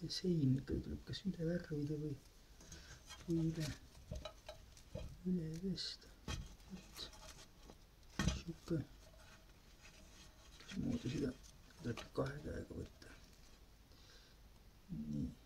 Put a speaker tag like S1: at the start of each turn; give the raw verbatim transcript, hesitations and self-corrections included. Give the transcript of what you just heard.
S1: see sein ikkagi tuleb kas üle värvida või, või üle, üle pesta. et sihuke, mismoodi seda tuleb kahe käega võtta. nii.